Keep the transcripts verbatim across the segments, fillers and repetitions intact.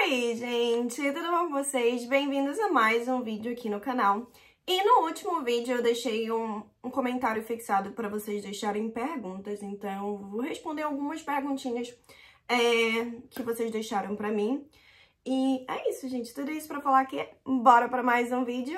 Oi, gente! Tudo bom com vocês? Bem-vindos a mais um vídeo aqui no canal. E no último vídeo eu deixei um, um comentário fixado para vocês deixarem perguntas, então eu vou responder algumas perguntinhas é, que vocês deixaram para mim. E é isso, gente. Tudo isso para falar que bora para mais um vídeo.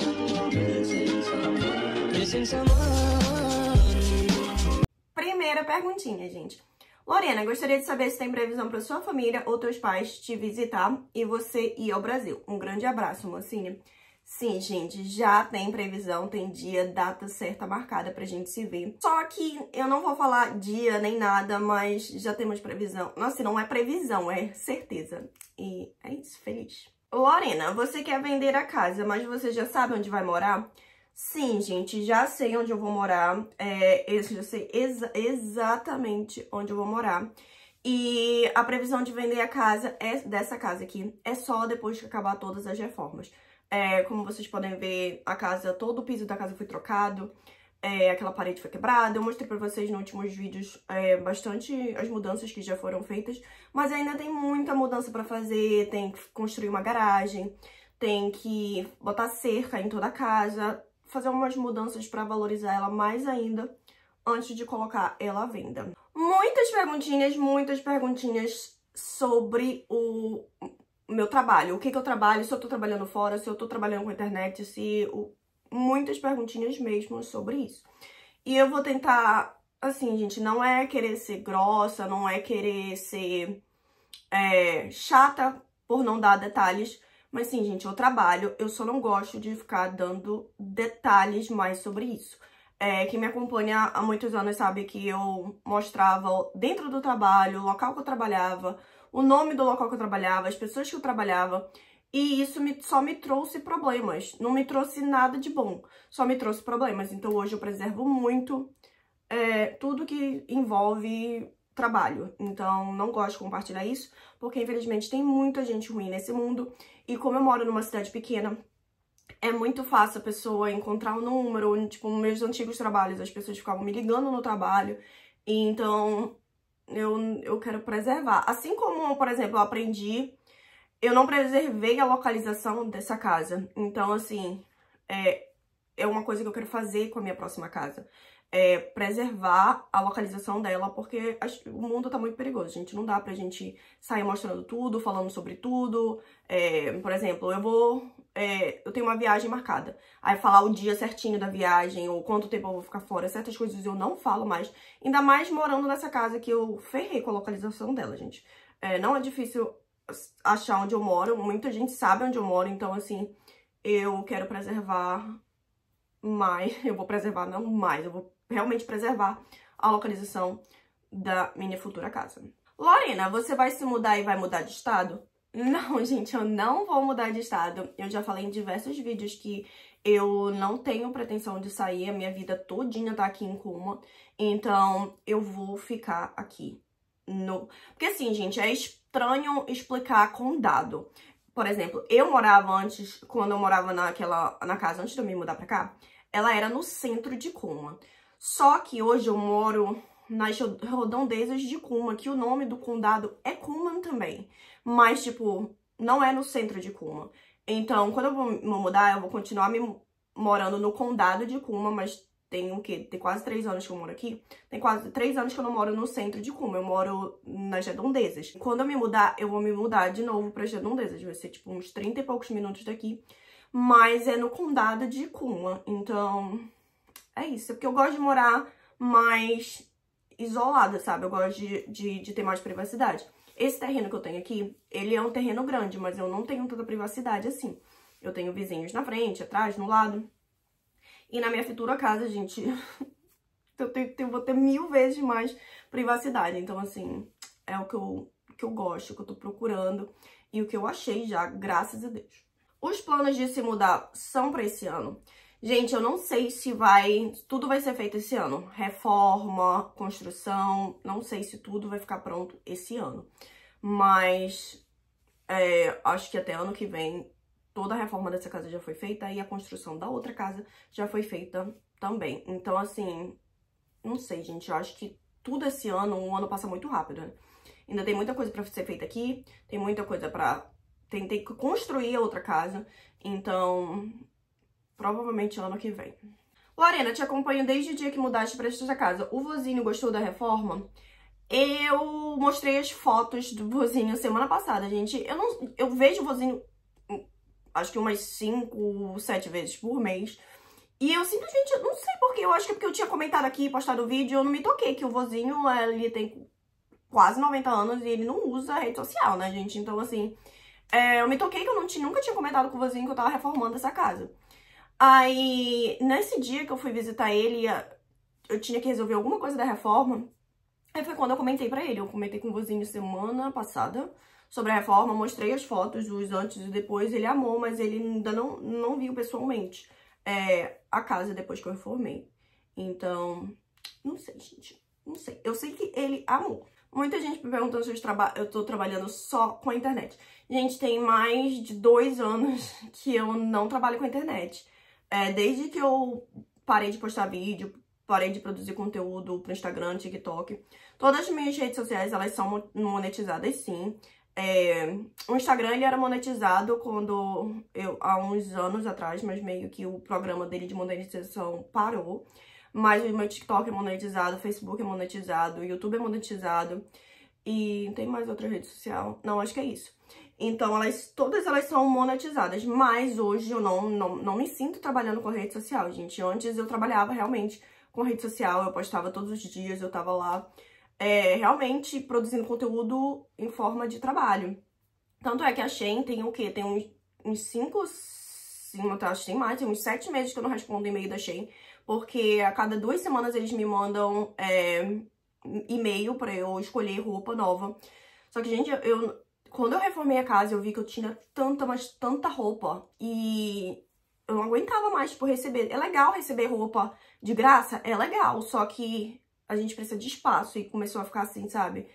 Primeira perguntinha, gente. Lorena, gostaria de saber se tem previsão para sua família ou teus pais te visitar e você ir ao Brasil. Um grande abraço, mocinha. Sim, gente, já tem previsão, tem dia, data certa marcada pra gente se ver. Só que eu não vou falar dia nem nada, mas já temos previsão. Nossa, não é previsão, é certeza. E é isso, feliz. Lorena, você quer vender a casa, mas você já sabe onde vai morar? Sim, gente, já sei onde eu vou morar, é, eu já sei exa exatamente onde eu vou morar. E a previsão de vender a casa, é dessa casa aqui, é só depois que acabar todas as reformas. É, como vocês podem ver, a casa, todo o piso da casa foi trocado, é, aquela parede foi quebrada. Eu mostrei pra vocês nos últimos vídeos é, bastante as mudanças que já foram feitas, mas ainda tem muita mudança pra fazer, tem que construir uma garagem, tem que botar cerca em toda a casa, fazer umas mudanças para valorizar ela mais ainda antes de colocar ela à venda. Muitas perguntinhas, muitas perguntinhas sobre o meu trabalho. O que que eu trabalho, se eu tô trabalhando fora, se eu tô trabalhando com internet, se... O... Muitas perguntinhas mesmo sobre isso. E eu vou tentar, assim, gente, não é querer ser grossa, não é querer ser é, chata por não dar detalhes. Mas sim, gente, eu trabalho, eu só não gosto de ficar dando detalhes mais sobre isso. É, quem me acompanha há muitos anos sabe que eu mostrava dentro do trabalho, o local que eu trabalhava, o nome do local que eu trabalhava, as pessoas que eu trabalhava. E isso me, só me trouxe problemas, não me trouxe nada de bom, só me trouxe problemas. Então hoje eu preservo muito é, tudo que envolve trabalho. Então não gosto de compartilhar isso, porque infelizmente tem muita gente ruim nesse mundo. E como eu moro numa cidade pequena, é muito fácil a pessoa encontrar um número. Tipo, nos meus antigos trabalhos, as pessoas ficavam me ligando no trabalho. E então, eu, eu quero preservar. Assim como, por exemplo, eu aprendi, eu não preservei a localização dessa casa. Então, assim, é, é uma coisa que eu quero fazer com a minha próxima casa. É preservar a localização dela, porque o mundo tá muito perigoso, gente. Não dá pra gente sair mostrando tudo, falando sobre tudo. É, por exemplo, eu vou... É, eu tenho uma viagem marcada. Aí falar o dia certinho da viagem, ou quanto tempo eu vou ficar fora, certas coisas eu não falo mais. Ainda mais morando nessa casa que eu ferrei com a localização dela, gente. É, não é difícil achar onde eu moro, muita gente sabe onde eu moro, então assim, eu quero preservar mais, eu vou preservar não mais, eu vou realmente preservar a localização da minha futura casa. Lorena, você vai se mudar e vai mudar de estado? Não, gente, eu não vou mudar de estado. Eu já falei em diversos vídeos que eu não tenho pretensão de sair, a minha vida todinha tá aqui em Kuma, então eu vou ficar aqui. No... Porque assim, gente, é estranho explicar condado. Por exemplo, eu morava antes, quando eu morava naquela, na casa antes de eu me mudar pra cá, ela era no centro de Kuma. Só que hoje eu moro nas redondezas de Kuma, que o nome do condado é Kuma também. Mas, tipo, não é no centro de Kuma. Então, quando eu vou me mudar, eu vou continuar me morando no condado de Kuma, mas tem o quê? Tem quase três anos que eu moro aqui. Tem quase três anos que eu não moro no centro de Kuma, eu moro nas redondezas. Quando eu me mudar, eu vou me mudar de novo para as redondezas. Vai ser, tipo, uns trinta e poucos minutos daqui. Mas é no condado de Kuma, então é isso. É porque eu gosto de morar mais isolada, sabe? Eu gosto de, de, de ter mais privacidade. Esse terreno que eu tenho aqui, ele é um terreno grande, mas eu não tenho tanta privacidade assim. Eu tenho vizinhos na frente, atrás, no lado. E na minha futura casa, gente, eu, tenho, eu vou ter mil vezes mais privacidade. Então, assim, é o que eu, que eu gosto, o que eu tô procurando e o que eu achei já, graças a Deus. Os planos de se mudar são pra esse ano? Gente, eu não sei se vai... Tudo vai ser feito esse ano. Reforma, construção... Não sei se tudo vai ficar pronto esse ano. Mas... É, acho que até ano que vem... Toda a reforma dessa casa já foi feita. E a construção da outra casa já foi feita também. Então, assim... Não sei, gente. Eu acho que tudo esse ano... O ano passa muito rápido, né? Ainda tem muita coisa pra ser feita aqui. Tem muita coisa pra tentei construir a outra casa. Então, provavelmente ano que vem. Lorena, te acompanho desde o dia que mudaste para esta casa. O vozinho gostou da reforma? Eu mostrei as fotos do vozinho semana passada, gente. Eu, não, eu vejo o vozinho, acho que umas cinco, sete vezes por mês. E eu simplesmente, não sei porquê, eu acho que é porque eu tinha comentado aqui, postado o vídeo, eu não me toquei que o vozinho, ele tem quase noventa anos e ele não usa rede social, né, gente? Então, assim, é, eu me toquei que eu não tinha, nunca tinha comentado com o vozinho que eu tava reformando essa casa. Aí, nesse dia que eu fui visitar ele, eu tinha que resolver alguma coisa da reforma. Aí foi quando eu comentei pra ele. Eu comentei com o vozinho semana passada sobre a reforma, mostrei as fotos dos antes e depois. Ele amou, mas ele ainda não, não viu pessoalmente é, a casa depois que eu reformei. Então, não sei, gente. Não sei. Eu sei que ele amou. Muita gente me perguntando se eu, traba eu tô trabalhando só com a internet. Gente, tem mais de dois anos que eu não trabalho com a internet. É, desde que eu parei de postar vídeo, parei de produzir conteúdo pro Instagram, TikTok. Todas as minhas redes sociais, elas são monetizadas, sim. É, o Instagram, ele era monetizado quando eu, há uns anos atrás, mas meio que o programa dele de monetização parou. Mas o meu TikTok é monetizado, o Facebook é monetizado, o YouTube é monetizado. E tem mais outra rede social? Não, acho que é isso. Então, elas, todas elas são monetizadas, mas hoje eu não, não, não me sinto trabalhando com rede social, gente. Antes eu trabalhava realmente com rede social, eu postava todos os dias, eu tava lá é, realmente produzindo conteúdo em forma de trabalho. Tanto é que a Shein tem o quê? Tem uns, uns cinco, sim, acho que tem mais, tem uns sete meses que eu não respondo e-mail da Shein, porque a cada duas semanas eles me mandam é, e-mail pra eu escolher roupa nova. Só que, gente, eu... Quando eu reformei a casa, eu vi que eu tinha tanta, mas tanta roupa. E eu não aguentava mais por receber. É legal receber roupa de graça? É legal. Só que a gente precisa de espaço. E começou a ficar assim, sabe?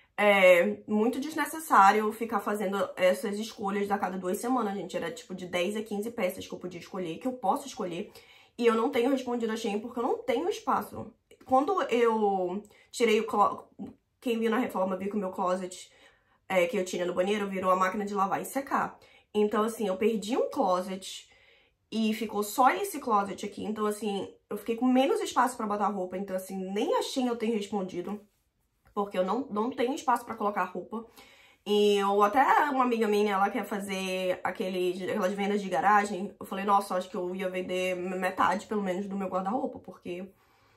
É muito desnecessário ficar fazendo essas escolhas a cada duas semanas, gente. Era tipo de dez a quinze peças que eu podia escolher, que eu posso escolher. E eu não tenho respondido a Shein porque eu não tenho espaço. Quando eu tirei o closet... Quem viu na reforma viu que o meu closet... É, que eu tinha no banheiro, virou a máquina de lavar e secar. Então, assim, eu perdi um closet e ficou só esse closet aqui. Então, assim, eu fiquei com menos espaço pra botar roupa. Então, assim, nem a Shein eu tenho respondido, porque eu não, não tenho espaço pra colocar roupa. E eu, até uma amiga minha, ela quer fazer aqueles, aquelas vendas de garagem. Eu falei, nossa, acho que eu ia vender metade, pelo menos, do meu guarda-roupa, porque...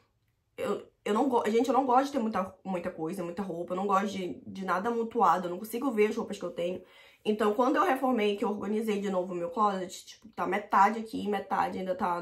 Eu, eu não gosto, gente, eu não gosto de ter muita, muita coisa, muita roupa, eu não gosto de, de nada amontoado, eu não consigo ver as roupas que eu tenho. Então, quando eu reformei, que eu organizei de novo o meu closet, tipo, tá metade aqui, metade ainda tá...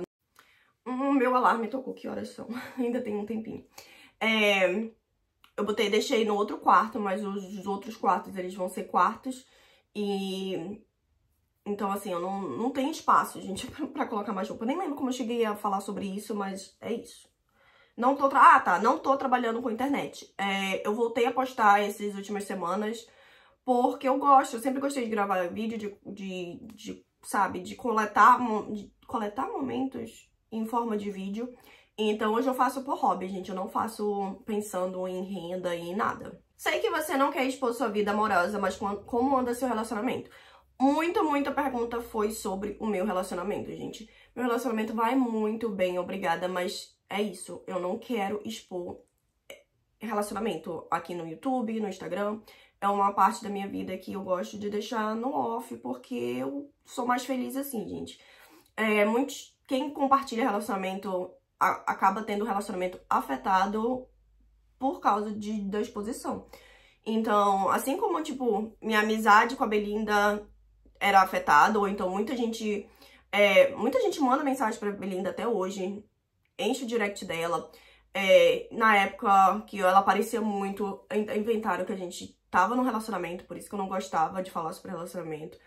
O meu alarme tocou, que horas são? Ainda tem um tempinho. É, eu botei, deixei no outro quarto, mas os, os outros quartos, eles vão ser quartos. E... Então, assim, eu não, não tenho espaço, gente, pra, pra colocar mais roupa. Eu nem lembro como eu cheguei a falar sobre isso, mas é isso. Não tô, tra... ah, tá, não tô trabalhando com internet. É, eu voltei a postar essas últimas semanas porque eu gosto, eu sempre gostei de gravar vídeo, de, de, de sabe, de coletar, de coletar momentos em forma de vídeo. Então hoje eu faço por hobby, gente, eu não faço pensando em renda e em nada. Sei que você não quer expor sua vida amorosa, mas como anda seu relacionamento? Muita, muita pergunta foi sobre o meu relacionamento, gente. Meu relacionamento vai muito bem, obrigada, mas... É isso, eu não quero expor relacionamento aqui no YouTube, no Instagram. É uma parte da minha vida que eu gosto de deixar no off, porque eu sou mais feliz assim, gente. É, muitos, quem compartilha relacionamento a, acaba tendo relacionamento afetado por causa de, da exposição. Então, assim como, tipo, minha amizade com a Belinda era afetada, ou então muita gente... É, muita gente manda mensagem pra Belinda até hoje... Enche o direct dela. É, na época que ela aparecia muito, inventaram que a gente tava num relacionamento, por isso que eu não gostava de falar sobre relacionamento.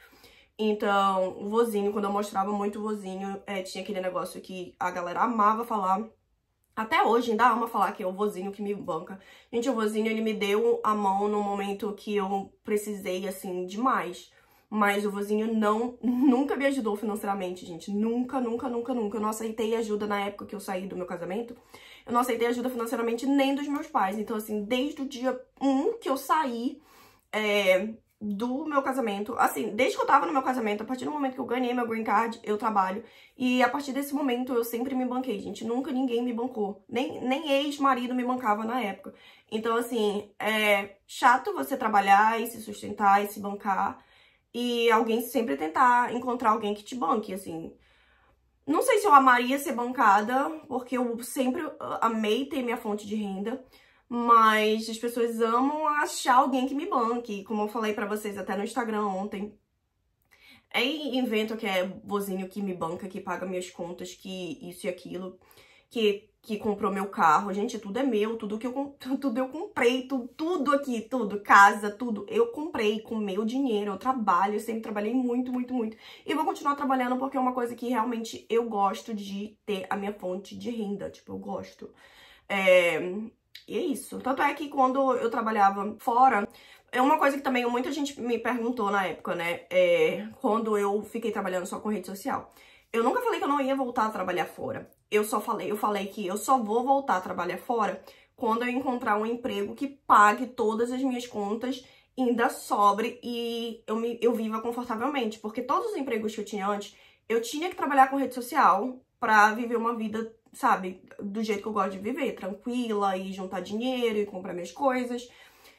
Então, o vozinho, quando eu mostrava muito o vozinho, é, tinha aquele negócio que a galera amava falar. Até hoje, ainda ama falar que é o vozinho que me banca. Gente, o vozinho, ele me deu a mão no momento que eu precisei, assim, demais. Mas o vozinho não, nunca me ajudou financeiramente, gente. Nunca, nunca, nunca, nunca. Eu não aceitei ajuda na época que eu saí do meu casamento. Eu não aceitei ajuda financeiramente nem dos meus pais. Então, assim, desde o dia um que eu saí, é, do meu casamento, assim, desde que eu tava no meu casamento, a partir do momento que eu ganhei meu green card, eu trabalho. E a partir desse momento eu sempre me banquei, gente. Nunca ninguém me bancou. Nem, nem ex-marido me bancava na época. Então, assim, é chato você trabalhar e se sustentar e se bancar. E alguém sempre tentar encontrar alguém que te banque, assim. Não sei se eu amaria ser bancada, porque eu sempre amei ter minha fonte de renda. Mas as pessoas amam achar alguém que me banque. Como eu falei pra vocês até no Instagram ontem. É invento que é vozinho que me banca, que paga minhas contas, que isso e aquilo. Que, que comprou meu carro. Gente, tudo é meu. Tudo que eu, tudo eu comprei. Tudo, tudo aqui, tudo. Casa, tudo. Eu comprei com meu dinheiro. Eu trabalho. Eu sempre trabalhei muito, muito, muito. E vou continuar trabalhando porque é uma coisa que realmente eu gosto de ter a minha fonte de renda. Tipo, eu gosto. É... E é isso. Tanto é que quando eu trabalhava fora, é uma coisa que também muita gente me perguntou na época, né? É, quando eu fiquei trabalhando só com rede social. Eu nunca falei que eu não ia voltar a trabalhar fora. Eu só falei, eu falei que eu só vou voltar a trabalhar fora quando eu encontrar um emprego que pague todas as minhas contas, ainda sobre e eu, me, eu viva confortavelmente. Porque todos os empregos que eu tinha antes, eu tinha que trabalhar com rede social pra viver uma vida, sabe, do jeito que eu gosto de viver, tranquila, e juntar dinheiro e comprar minhas coisas.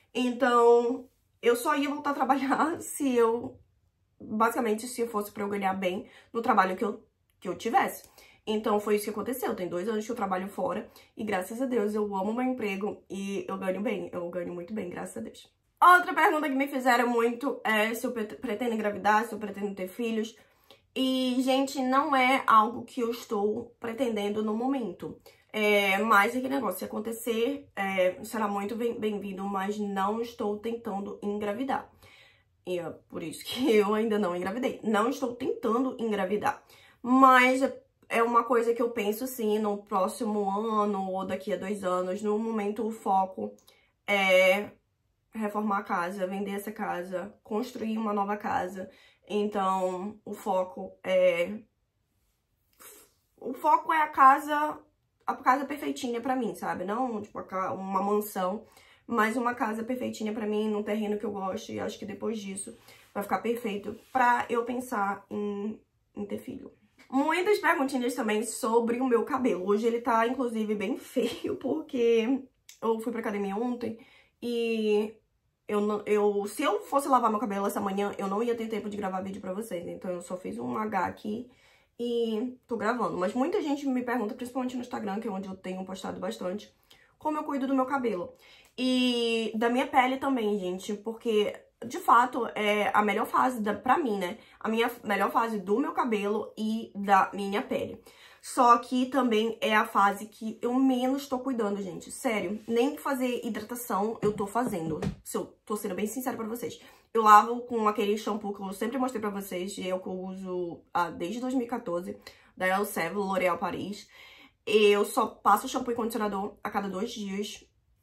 Então, eu só ia voltar a trabalhar se eu, basicamente, se fosse pra eu ganhar bem no trabalho que eu, que eu tivesse. Então, foi isso que aconteceu. Tem dois anos que eu trabalho fora e, graças a Deus, eu amo meu emprego e eu ganho bem. Eu ganho muito bem, graças a Deus. Outra pergunta que me fizeram muito é se eu pretendo engravidar, se eu pretendo ter filhos. E, gente, não é algo que eu estou pretendendo no momento. É, mas aquele negócio, se acontecer, é, será muito bem-vindo, mas não estou tentando engravidar. E é por isso que eu ainda não engravidei. Não estou tentando engravidar. Mas é uma coisa que eu penso, sim, no próximo ano ou daqui a dois anos. No momento, o foco é reformar a casa, vender essa casa, construir uma nova casa. Então, o foco é... O foco é a casa... A casa perfeitinha pra mim, sabe? Não, tipo, uma mansão, mas uma casa perfeitinha pra mim, num terreno que eu gosto. E acho que depois disso vai ficar perfeito pra eu pensar em, em ter filho. Muitas perguntinhas também sobre o meu cabelo. Hoje ele tá, inclusive, bem feio, porque eu fui pra academia ontem e... Eu, não, eu, se eu fosse lavar meu cabelo essa manhã, eu não ia ter tempo de gravar vídeo pra vocês. Então, eu só fiz um H aqui e tô gravando. Mas muita gente me pergunta, principalmente no Instagram, que é onde eu tenho postado bastante, como eu cuido do meu cabelo. E da minha pele também, gente. Porque, de fato, é a melhor fase da, pra mim, né? A minha melhor fase do meu cabelo e da minha pele. Só que também é a fase que eu menos tô cuidando, gente. Sério, nem fazer hidratação eu tô fazendo. Se eu tô sendo bem sincera pra vocês. Eu lavo com aquele shampoo que eu sempre mostrei pra vocês. E eu que eu uso ah, desde dois mil e quatorze. Da Elseve, L'Oréal Paris. Eu só passo shampoo e condicionador a cada dois dias.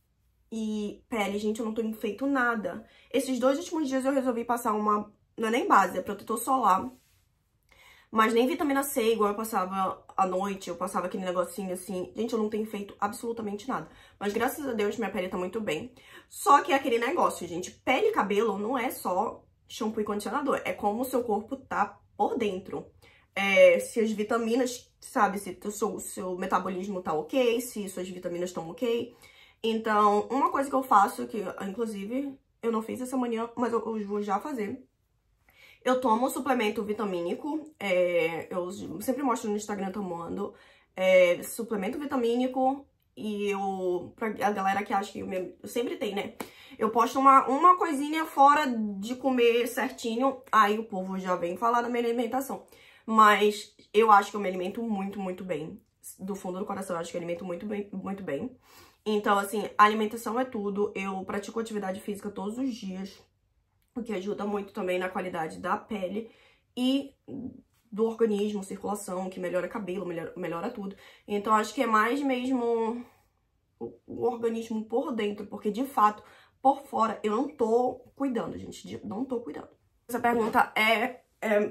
E pele, gente, eu não tenho feito nada. Esses dois últimos dias eu resolvi passar uma... Não é nem base, é protetor solar. Mas nem vitamina C, igual eu passava à noite, eu passava aquele negocinho assim. Gente, eu não tenho feito absolutamente nada. Mas graças a Deus minha pele tá muito bem. Só que é aquele negócio, gente. Pele e cabelo não é só shampoo e condicionador. É como o seu corpo tá por dentro. É, se as vitaminas, sabe, se o seu, seu metabolismo tá ok, se suas vitaminas estão ok. Então, uma coisa que eu faço, que inclusive eu não fiz essa manhã, mas eu, eu vou já fazer. Eu tomo suplemento vitamínico, é, eu sempre mostro no Instagram tomando, é, suplemento vitamínico e eu, pra a galera que acha que eu, eu sempre tem, né? Eu posto uma, uma coisinha fora de comer certinho, aí o povo já vem falar da minha alimentação. Mas eu acho que eu me alimento muito, muito bem. Do fundo do coração, eu acho que eu alimento muito bem, muito bem. Então, assim, a alimentação é tudo. Eu pratico atividade física todos os dias, o que ajuda muito também na qualidade da pele e do organismo, circulação, que melhora cabelo, melhora, melhora tudo. Então, acho que é mais mesmo o, o organismo por dentro, porque, de fato, por fora, eu não tô cuidando, gente, não tô cuidando. Essa pergunta é... é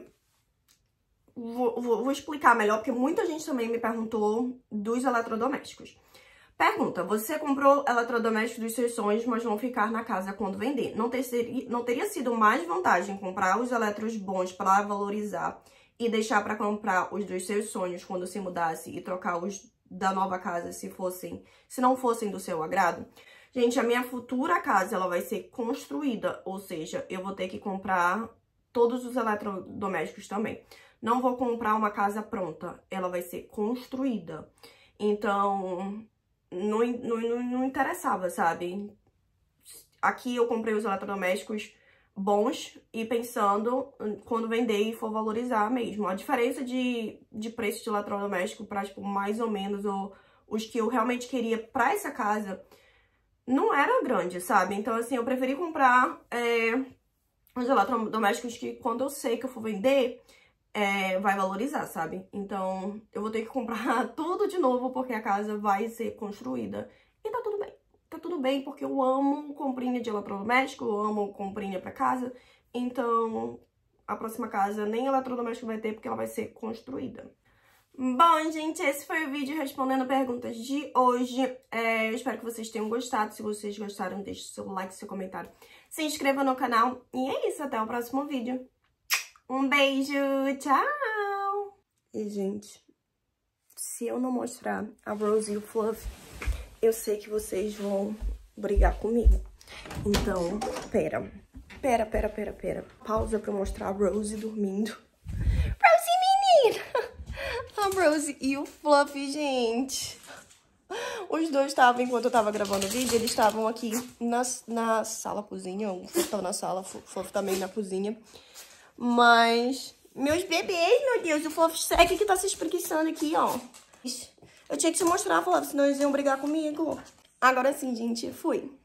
vou, vou, vou explicar melhor, porque muita gente também me perguntou dos eletrodomésticos. Pergunta, você comprou eletrodomésticos dos seus sonhos, mas vão ficar na casa quando vender. Não, ter, não teria sido mais vantagem comprar os eletros bons para valorizar e deixar para comprar os dos seus sonhos quando se mudasse e trocar os da nova casa se fossem, se não fossem do seu agrado? Gente, a minha futura casa, ela vai ser construída, ou seja, eu vou ter que comprar todos os eletrodomésticos também. Não vou comprar uma casa pronta, ela vai ser construída. Então, não, não, não interessava, sabe? Aqui eu comprei os eletrodomésticos bons e pensando quando vender e for valorizar mesmo. A diferença de, de preço de eletrodoméstico para, tipo, mais ou menos ou, os que eu realmente queria para essa casa não era grande, sabe? Então, assim, eu preferi comprar é, os eletrodomésticos que quando eu sei que eu for vender, é, vai valorizar, sabe? Então, eu vou ter que comprar tudo de novo porque a casa vai ser construída. E tá tudo bem. Tá tudo bem porque eu amo comprinha de eletrodoméstico, eu amo comprinha pra casa. Então, a próxima casa nem eletrodoméstico vai ter porque ela vai ser construída. Bom, gente, esse foi o vídeo respondendo perguntas de hoje. É, eu espero que vocês tenham gostado. Se vocês gostaram, deixe seu like, seu comentário. Se inscreva no canal. E é isso, até o próximo vídeo. Um beijo, tchau! E, gente, se eu não mostrar a Rose e o Fluff, eu sei que vocês vão brigar comigo. Então, pera. Pera, pera, pera, pera. Pausa pra eu mostrar a Rose dormindo. Rose, menina! A Rose e o Fluff, gente. Os dois estavam, enquanto eu tava gravando o vídeo, eles estavam aqui na, na sala, cozinha. O Fluff tava na sala, o Fluff também na cozinha. Mas, meus bebês, meu Deus, o Fluff segue que tá se espreguiçando aqui, ó. Eu tinha que te mostrar, Fluff, senão eles iam brigar comigo. Agora sim, gente, fui.